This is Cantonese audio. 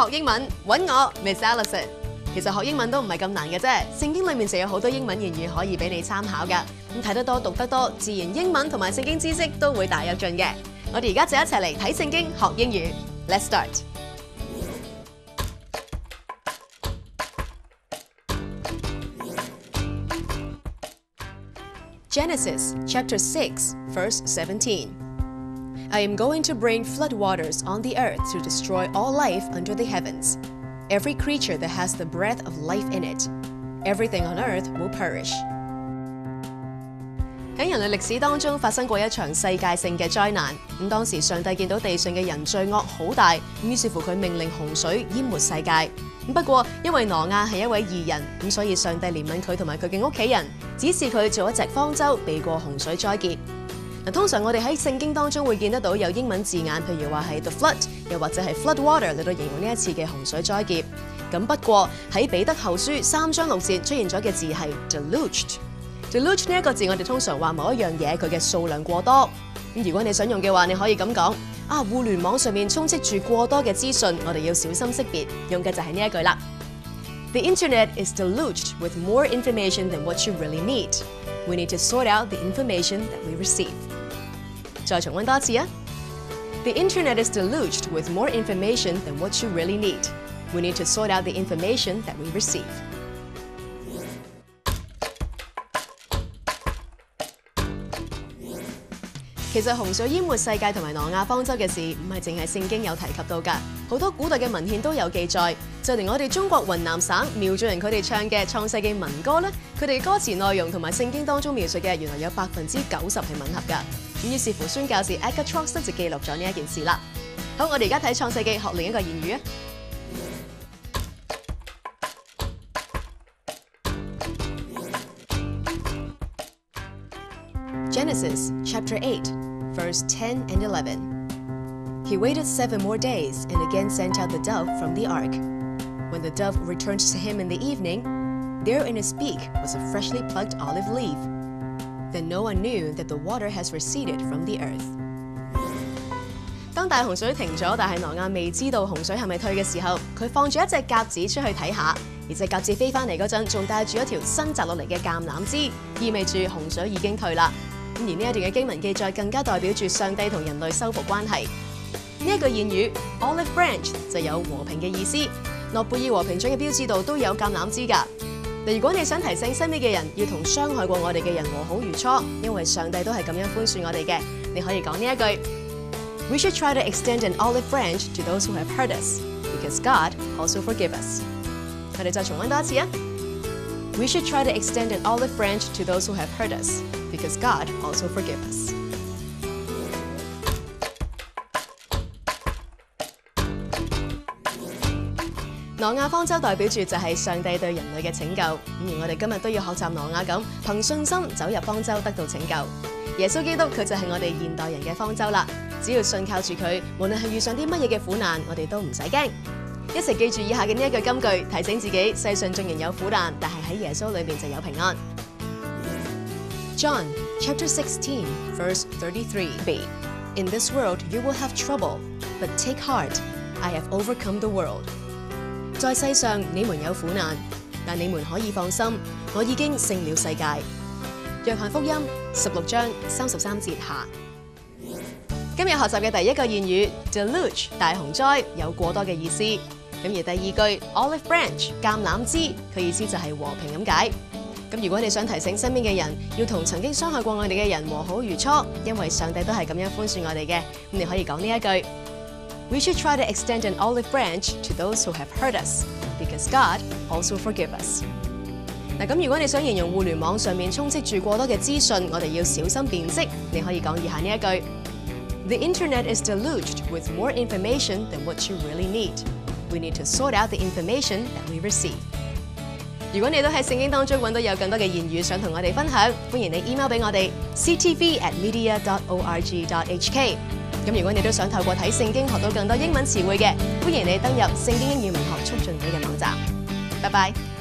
學英文，揾我 Miss Allison。其實學英文都唔係咁難嘅啫，聖經裡面就有好多英文言語可以俾你參考㗎。咁睇得多、讀得多，自然英文同埋聖經知識都會大躍進嘅。我哋而家就一齊嚟睇聖經學英語。Let's start. Genesis chapter 6, verse 17. I am going to bring floodwaters on the earth to destroy all life under the heavens. Every creature that has the breath of life in it. Everything on earth will perish. 喺人類歷史當中發生過一場世界性嘅災難。咁當時上帝見到地上嘅人罪惡好大，於是乎佢命令洪水淹沒世界。不過因為挪亞係一位義人，咁所以上帝憐憫佢同埋佢嘅屋企人，指示佢做一隻方舟避過洪水災劫。通常我哋喺聖經當中會見得到有英文字眼，譬如話係 the flood， 又或者係 flood water 嚟到形容呢一次嘅洪水災劫。咁不過喺彼得後書3章6節出現咗嘅字係 deluged。deluged 呢一個字我哋通常話某一樣嘢佢嘅數量過多。咁如果你想用嘅話，你可以咁講互聯網上面充斥住過多嘅資訊，我哋要小心識別，用嘅就係呢一句啦。The internet is deluged with more information than what you really need. We need to sort out the information that we receive. 再重溫多次啊 ！The internet is deluged with more information than what you really need. We need to sort out the information that we receive. 其實洪水淹沒世界同埋挪亞方舟嘅事，唔係淨係聖經有提及到㗎，好多古代嘅文獻都有記載。就連我哋中國雲南省苗族人佢哋唱嘅創世記民歌咧，佢哋歌詞內容同埋聖經當中描述嘅，原來有90%係吻合㗎。咁於是乎，宣教士 Edgar Trost 就記錄咗呢一件事啦。好，我哋而家睇創世記學另一個諺語啊。Genesis chapter 8, verse 10 and 11. He waited 7 more days and again sent out the dove from the ark. When the dove returned to him in the evening, there in his beak was a freshly plucked olive leaf. Then Noah knew that the water has receded from the earth. 當大洪水停咗，但係挪亞未知道洪水係咪退嘅時候，佢放咗一隻鴿子出去睇下，而隻鴿子飛翻嚟嗰陣，仲帶住一條新摘落嚟嘅橄欖枝，意味住洪水已經退啦。而呢一段嘅經文記載更加代表住上帝同人類修復關係。呢一句諺語 olive branch 就有和平嘅意思。諾貝爾和平獎嘅標誌度都有橄欖枝㗎。如果你想提醒身邊嘅人要同傷害過我哋嘅人和好如初，因為上帝都係咁樣寬恕我哋嘅，你可以講呢一句 ：We should try to extend an olive branch to those who have hurt us, because God also forgive us。我哋再重溫多一次啊 ！We should try to extend an olive branch to those who have hurt us, because God also forgive us。挪亞方舟代表住就係上帝對人類嘅拯救，而我哋今日都要學習挪亞咁，憑信心走入方舟得到拯救。耶穌基督佢就係我哋現代人嘅方舟啦，只要信靠住佢，無論係遇上啲乜嘢嘅苦難，我哋都唔使驚。一齊記住以下嘅呢一句金句，提醒自己：世上縱然有苦難，但係喺耶穌裏面就有平安。John chapter 16, verse 33b. In this world you will have trouble, but take heart, I have overcome the world. 在世上你們有苦難，但你們可以放心，我已經勝了世界。約翰福音16章33節下。今日學習嘅第一個諺語 deluge 大洪災有過多嘅意思。咁而第二句 olive branch 橄欖枝，佢意思就係和平咁解。咁如果你想提醒身邊嘅人要同曾經傷害過我哋嘅人和好如初，因為上帝都係咁樣寬恕我哋嘅，咁你可以講呢一句 ：We should try to extend an olive branch to those who have hurt us, because God also forgive us。嗱，咁如果你想形容互聯網上面充斥住過多嘅資訊，我哋要小心辨識，你可以講以下呢一句 ：The internet is deluged with more information than what you really need. We need to sort out the information that we receive。如果你都喺聖經當中揾到有更多嘅言語想同我哋分享，歡迎你 email 俾我哋 ctv@media.org.hk。咁如果你都想透過睇聖經學到更多英文詞彙嘅，歡迎你登入聖經英語文學促進會嘅網站。拜拜。